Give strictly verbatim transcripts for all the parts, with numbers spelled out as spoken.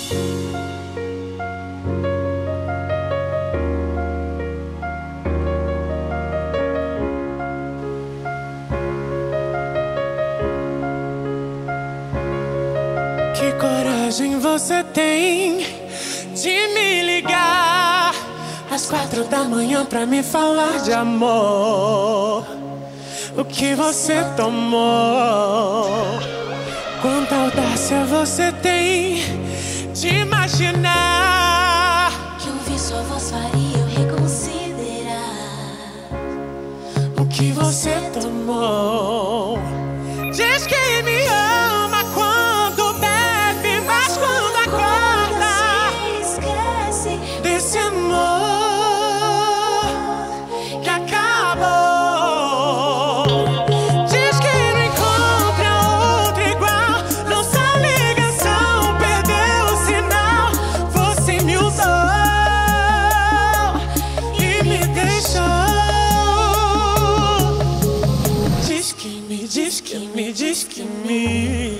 Que coragem você tem de me ligar às quatro da manhã pra me falar de amor. O que você tomou? Quanta audácia você tem de imaginar que ouvir sua voz faria eu reconsiderar. O que você tomou? Diz que me ama quando bebe, mas quando acorda Você esquece desse amor que acabou. Diz que não encontra outro igual. Nossa ligação perdeu o sinal. Você me usou e me deixou. Diz que me, diz que me, diz que me.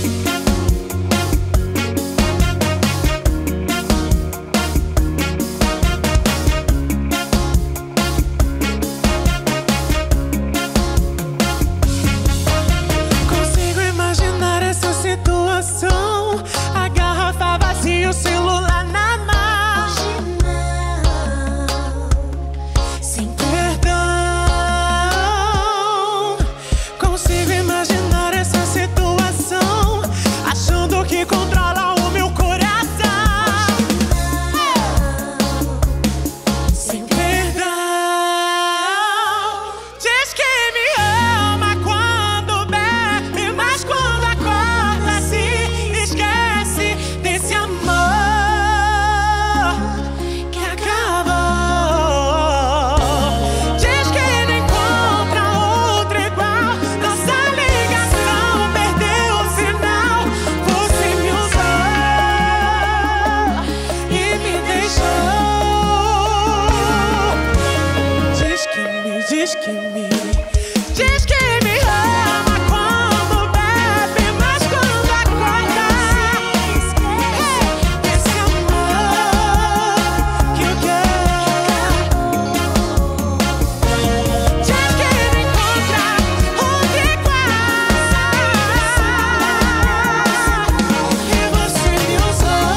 Consigo imaginar essa situação. A garrafa vazia, o celular na mão. sem Perdão. Consigo imaginar essa situação, achando que controla o meu coração. Sem perdão. Diz que me ama quando bebe, mas quando acorda se esquece desse amor que acabou. Diz que não encontra outro igual. Nossa ligação perdeu o sinal. Você me usou e me deixou. Diz que me, diz que me, diz que me ama quando bebe, mas quando acorda esse amor que eu quero. Diz que não encontra outro igual. E você me usou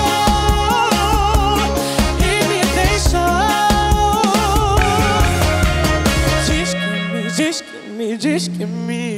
e me deixou. Diz que me, diz que me, diz que me.